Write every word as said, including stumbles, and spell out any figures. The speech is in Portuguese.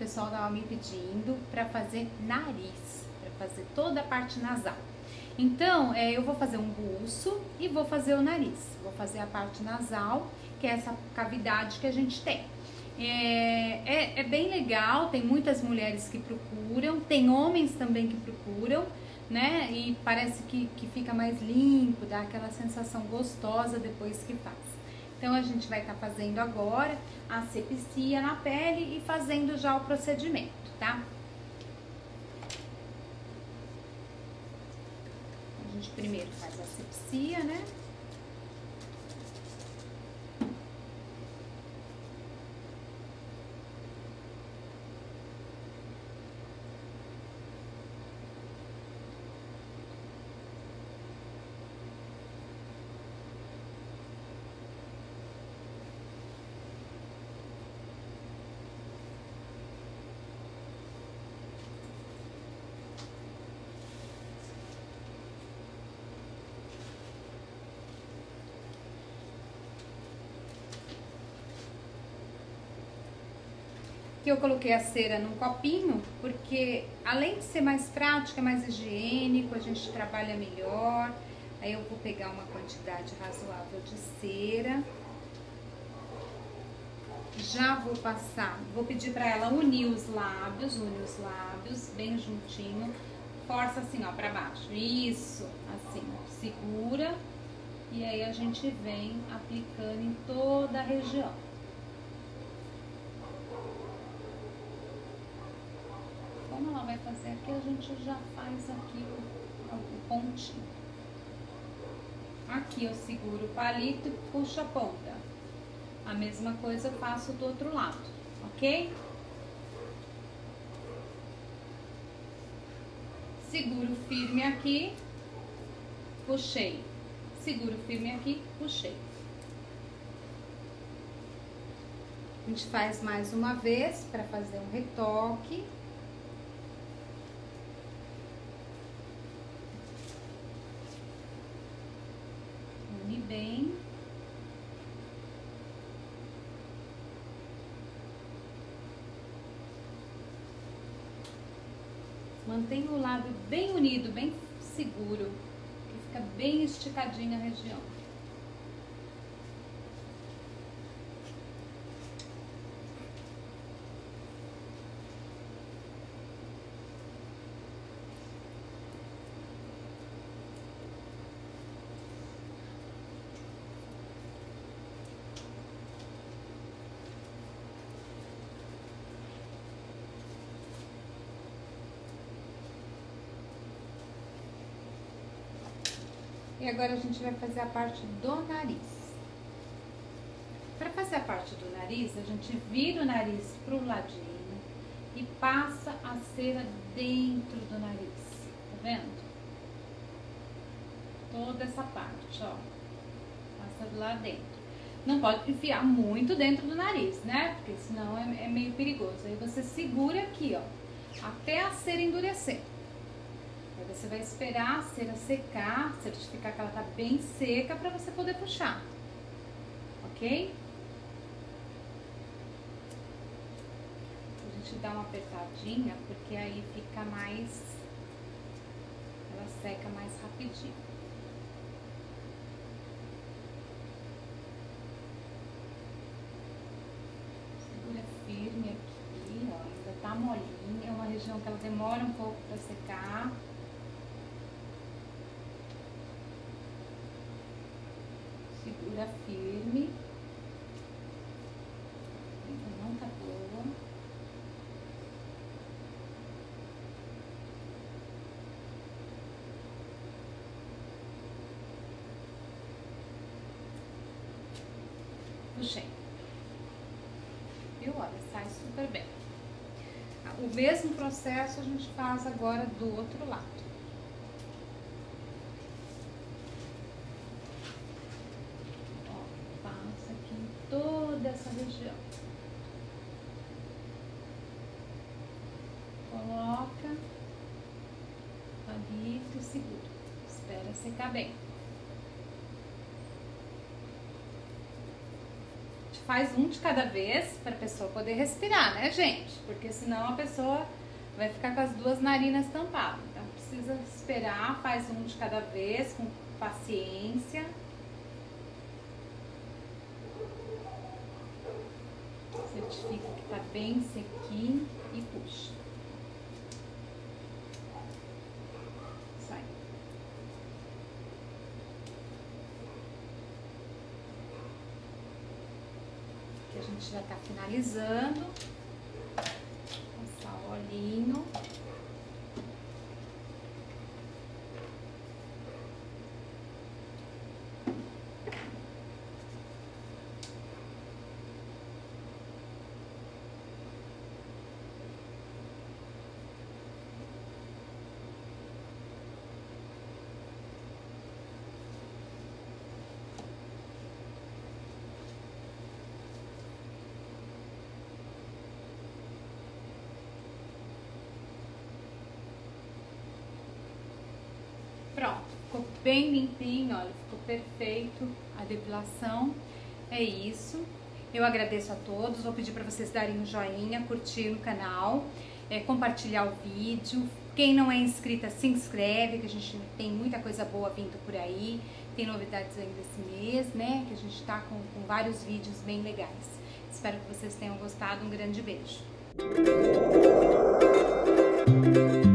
pessoal tava me pedindo para fazer nariz, para fazer toda a parte nasal. Então, é, eu vou fazer um buço e vou fazer o nariz. Vou fazer a parte nasal, que é essa cavidade que a gente tem. É, é, é bem legal, tem muitas mulheres que procuram, tem homens também que procuram, né? E parece que, que fica mais limpo, dá aquela sensação gostosa depois que faz. Então, a gente vai estar tá fazendo agora a asepsia na pele e fazendo já o procedimento, tá? A gente primeiro faz a asepsia, né? Que eu coloquei a cera num copinho, porque além de ser mais prático, é mais higiênico, a gente trabalha melhor. Aí eu vou pegar uma quantidade razoável de cera. Já vou passar, vou pedir pra ela unir os lábios, unir os lábios bem juntinho. Força assim, ó, pra baixo. Isso, assim, ó, segura. E aí a gente vem aplicando em toda a região. Como ela vai fazer aqui, a gente já faz aqui o, o pontinho. Aqui eu seguro o palito e puxo a ponta. A mesma coisa eu faço do outro lado, ok? Seguro firme aqui, puxei. Seguro firme aqui, puxei. A gente faz mais uma vez para fazer um retoque. Bem. Mantenha o lábio bem unido, bem seguro, que fica bem esticadinha a região. E agora a gente vai fazer a parte do nariz. Para fazer a parte do nariz, a gente vira o nariz pro ladinho e passa a cera dentro do nariz. Tá vendo? Toda essa parte, ó. Passa do lado dentro. Não pode enfiar muito dentro do nariz, né? Porque senão é, é meio perigoso. Aí você segura aqui, ó, até a cera endurecer. Aí você vai esperar a cera secar, certificar que ela tá bem seca para você poder puxar, ok? A gente dá uma apertadinha, porque aí fica mais, ela seca mais rapidinho. Segura firme aqui, ó, ainda tá molinha, é uma região que ela demora um pouco para secar. Segura firme. Ainda não tá boa. Puxei. Viu? Olha, sai super bem. O mesmo processo a gente faz agora do outro lado. Toda essa região. Coloca palito e segura. Espera secar bem. faz um de cada vez para a pessoa poder respirar, né, gente? Porque senão a pessoa vai ficar com as duas narinas tampadas. Então precisa esperar, faz um de cada vez, com paciência. Certifica que tá bem sequinho e puxa. Isso aí. Aqui a gente já tá finalizando. Passar o olhinho. Pronto, ficou bem limpinho, olha, ficou perfeito a depilação. É isso. Eu agradeço a todos, vou pedir para vocês darem um joinha, curtir no canal, é, compartilhar o vídeo. Quem não é inscrita, se inscreve, que a gente tem muita coisa boa vindo por aí. Tem novidades ainda esse mês, né? Que a gente tá com, com vários vídeos bem legais. Espero que vocês tenham gostado. Um grande beijo.